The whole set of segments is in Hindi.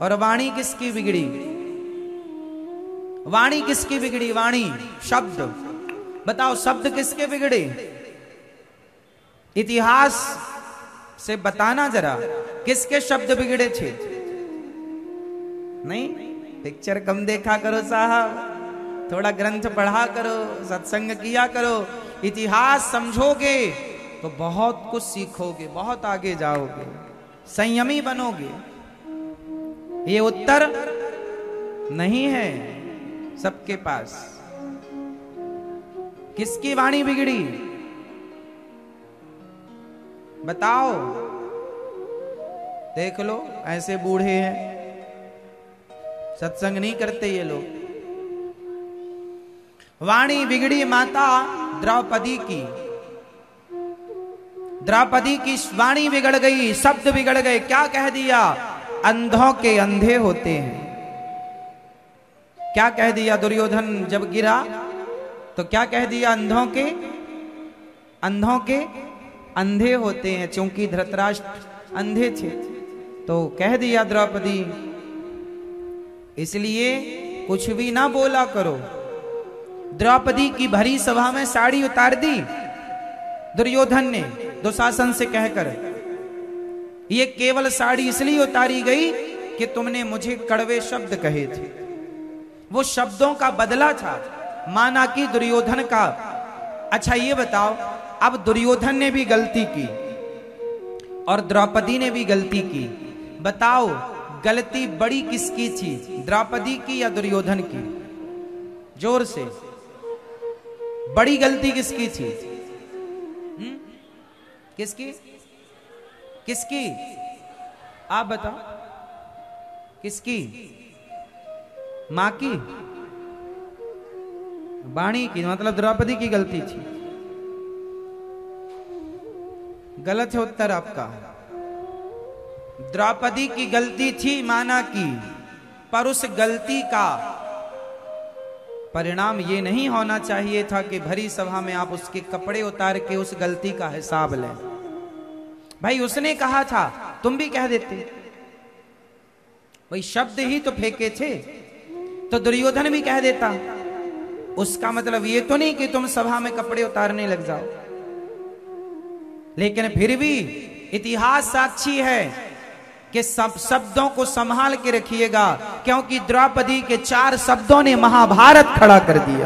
और वाणी किसकी बिगड़ी? वाणी किसकी बिगड़ी? वाणी शब्द, बताओ शब्द किसके बिगड़े? इतिहास से बताना जरा, किसके शब्द बिगड़े थे? नहीं, पिक्चर कम देखा करो साहब, थोड़ा ग्रंथ पढ़ा करो, सत्संग किया करो, इतिहास समझोगे तो बहुत कुछ सीखोगे, बहुत आगे जाओगे, संयमी बनोगे। ये उत्तर नहीं है सबके पास। किसकी वाणी बिगड़ी? बताओ। देख लो, ऐसे बूढ़े हैं, सत्संग नहीं करते ये लोग। वाणी बिगड़ी माता द्रौपदी की। द्रौपदी की वाणी बिगड़ गई, शब्द बिगड़ गए। क्या कह दिया? अंधों के अंधे होते हैं। क्या कह दिया दुर्योधन जब गिरा? तो क्या कह दिया? अंधों के अंधे होते हैं, क्योंकि धृतराष्ट्र अंधे थे। तो कह दिया द्रौपदी, इसलिए कुछ भी ना बोला करो। द्रौपदी की भरी सभा में साड़ी उतार दी दुर्योधन ने दुशासन से कहकर। ये केवल साड़ी इसलिए उतारी गई कि तुमने मुझे कड़वे शब्द कहे थे। वो शब्दों का बदला था, माना कि दुर्योधन का। अच्छा ये बताओ, अब दुर्योधन ने भी गलती की और द्रौपदी ने भी गलती की। बताओ गलती बड़ी किसकी थी, द्रौपदी की या दुर्योधन की? जोर से, बड़ी गलती किसकी थी? किसकी? किसकी? आप बताओ, किसकी? मां की? वाणी की, मतलब द्रौपदी की गलती थी। गलत है उत्तर आपका। द्रौपदी की गलती थी, माना की, पर उस गलती का परिणाम ये नहीं होना चाहिए था कि भरी सभा में आप उसके कपड़े उतार के उस गलती का हिसाब लें। भाई उसने कहा था, तुम भी कह देते। वही शब्द ही तो फेंके थे, तो दुर्योधन भी कह देता। उसका मतलब ये तो नहीं कि तुम सभा में कपड़े उतारने लग जाओ। लेकिन फिर भी इतिहास साक्षी है कि सब शब्दों को संभाल के रखिएगा, क्योंकि द्रौपदी के 4 शब्दों ने महाभारत खड़ा कर दिया।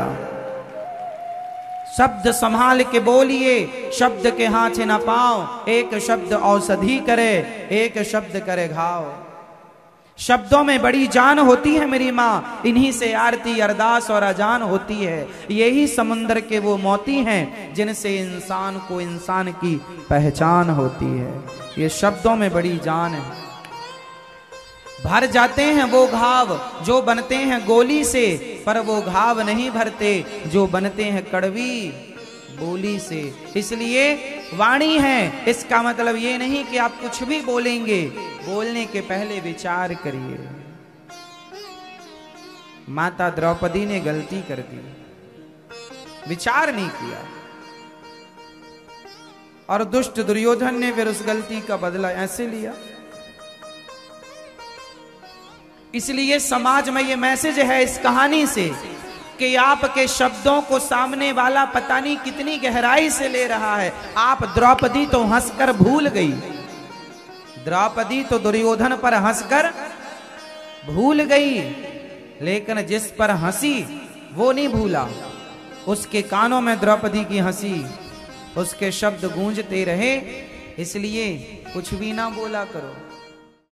शब्द संभाल के बोलिए, शब्द के हाथ न पाओ। एक शब्द औषधि करे, एक शब्द करे घाव। शब्दों में बड़ी जान होती है मेरी माँ, इन्हीं से आरती अरदास और अजान होती है। यही समुद्र के वो मोती हैं जिनसे इंसान को इंसान की पहचान होती है। ये शब्दों में बड़ी जान है। भर जाते हैं वो घाव जो बनते हैं गोली से, पर वो घाव नहीं भरते जो बनते हैं कड़वी बोली से। इसलिए वाणी है, इसका मतलब ये नहीं कि आप कुछ भी बोलेंगे, बोलने के पहले विचार करिए। माता द्रौपदी ने गलती कर दी, विचार नहीं किया, और दुष्ट दुर्योधन ने फिर उस गलती का बदला ऐसे लिया। इसलिए समाज में ये मैसेज है इस कहानी से कि आपके शब्दों को सामने वाला पता नहीं कितनी गहराई से ले रहा है। आप द्रौपदी तो हंसकर भूल गई, द्रौपदी तो दुर्योधन पर हंसकर भूल गई, लेकिन जिस पर हंसी वो नहीं भूला। उसके कानों में द्रौपदी की हंसी, उसके शब्द गूंजते रहे। इसलिए कुछ भी ना बोला करो।